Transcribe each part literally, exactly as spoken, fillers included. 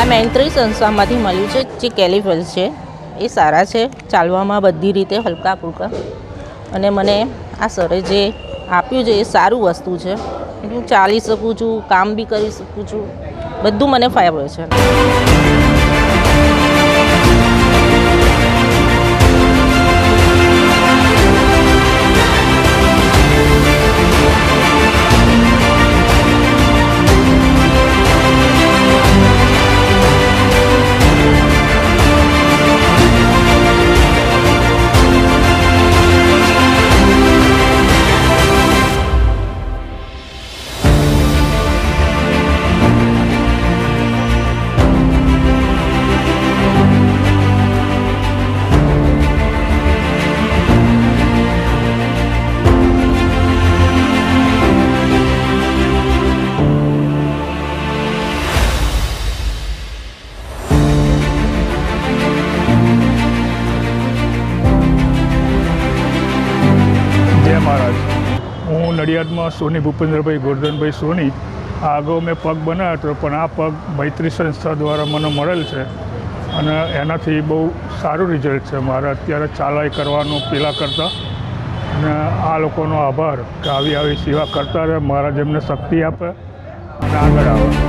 આ મૈત્રી સંસ્થામાંથી મળ્યું છે જે કેલિપર્સ છે એ સારા છે, ચાલવામાં બધી રીતે હલકા ફૂલકા, અને મને આ સરે જે આપ્યું છે એ સારું વસ્તુ છે. હું ચાલી શકું છું, કામ બી કરી શકું છું, બધું મને ફાવે છે. હું નડિયાદમાં સોની ભૂપેન્દ્રભાઈ ગોરધનભાઈ સોની. આ અગાઉ મેં પગ બનાવ્યો હતો, પણ આ પગ મૈત્રી સંસ્થા દ્વારા મને મળેલ છે અને એનાથી બહુ સારું રિઝલ્ટ છે મારે અત્યારે ચાલાઈ કરવાનું પહેલાં કરતાં. અને આ લોકોનો આભાર કે આવી આવી સેવા કરતા રહે, મારા જેમને શક્તિ આપે અને આગળ આવે.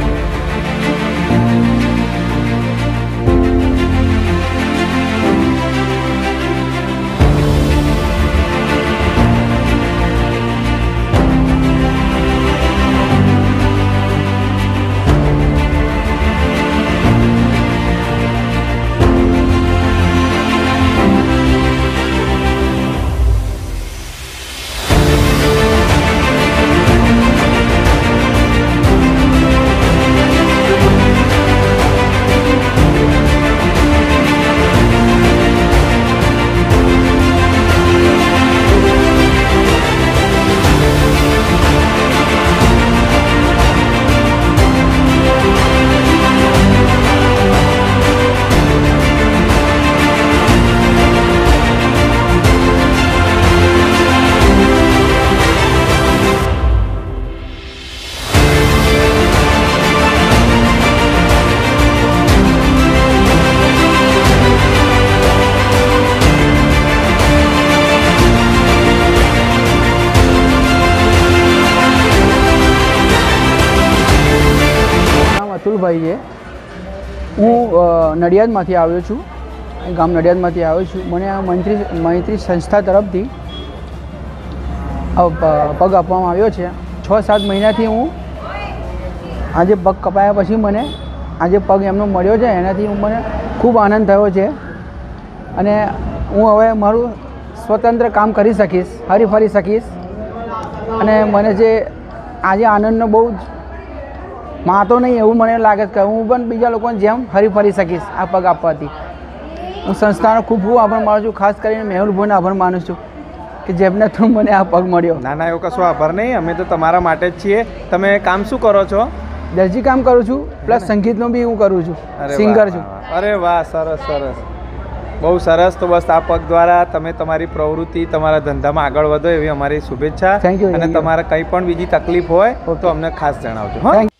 અતુલભાઈ છે. હું નડિયાદમાંથી આવ્યો છું, ગામ નડિયાદમાંથી આવ્યો છું. મને આ મૈત્રી મૈત્રી સંસ્થા તરફથી પગ આપવામાં આવ્યો છે. છ સાત મહિનાથી હું આજે પગ કપાયા પછી મને આજે પગ એમનો મળ્યો છે, એનાથી હું મને ખૂબ આનંદ થયો છે. અને હું હવે મારું સ્વતંત્ર કામ કરી શકીશ, હરી ફરી શકીશ. અને મને જે આજે આનંદનો બહુ જ માતો નહીં એવું મને લાગે કે હું પણ બીજા લોકોને જેમ હરી ફરી શકીશ આ પગ આપવાથી. હું સંસ્થાનો ખૂબ ખૂબ આભાર માનું છું, ખાસ કરીને મેહુલભાઈનો આભાર માનું છું કે જેમને તો મને આ પગ મળ્યો. ના ના, એવો કશો આભાર નહીં, અમે તો તમારા માટે જ છીએ. તમે કામ શું કરો છો? દરજી કામ કરું છું, પ્લસ સંગીતનું બી હું કરું છું, સિંગર છું. અરે વાહ, સરસ સરસ, બહુ સરસ. તો બસ આ પગ દ્વારા તમે તમારી પ્રવૃત્તિ, તમારા ધંધામાં આગળ વધો એવી અમારી શુભેચ્છા. Thank you. અને તમારે કંઈ પણ બીજી તકલીફ હોય તો અમને ખાસ જણાવજો. હા.